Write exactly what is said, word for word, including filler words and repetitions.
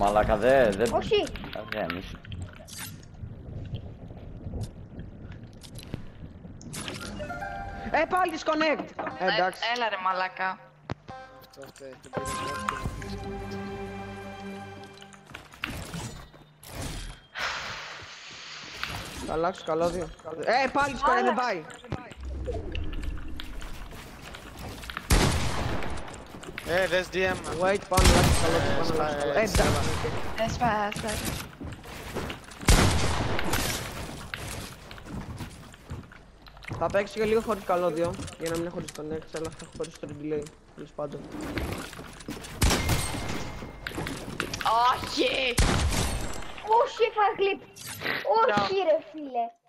Μαλάκα δε, δεν... Όχι. Γέμισε. Ε, πάλι disconnect! Ε, εντάξει. Έλα ρε μαλάκα. Αυτό φταίει, δεν πήρε μόνο. Θα αλλάξω καλώδιο. Ε, πάλι disconnect, δεν πάει. Ε, δες ντι εμ. Wait, πάνω αλλάξω καλώδιο, πάνω αλλάξω καλώδιο. Ε, εντάξει. Έσπα, έσπα. Θα παίξω και λίγο χωρίς καλώδιο, για να μην έχω disconnect, αλλά θα έχω περισσότερο delay, τέλος πάντων. Όχι! Όχι, φαγκλίπ. Όχι, ρε φίλε.